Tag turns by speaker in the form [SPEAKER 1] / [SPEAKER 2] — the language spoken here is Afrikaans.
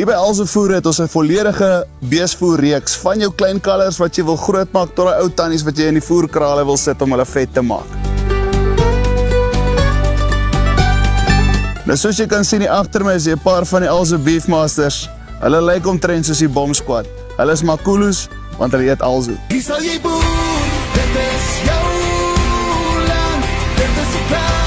[SPEAKER 1] Hier by ALZU Voer het ons 'n volledige beesvoerreeks van jou klein kalvers wat jy wil grootmaak tot die ou tannies wat jy in die voerkrale wil sit om hulle vet te maak. Nou soos jy kan sien hier agter my is hier 'n paar van die ALZU Beefmasters. Hulle lyk omtrent soos die bomsquad. Hulle is makulos want hulle eet ALZU.
[SPEAKER 2] Hier sal jy boer, dit is jou land, dit is die plan.